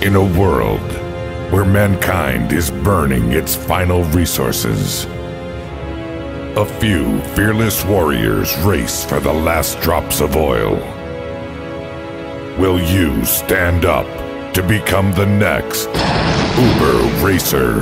In a world where mankind is burning its final resources, a few fearless warriors race for the last drops of oil. Will you stand up to become the next Uber Racer?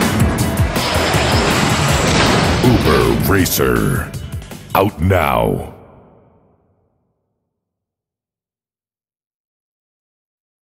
Uber Racer. Out now.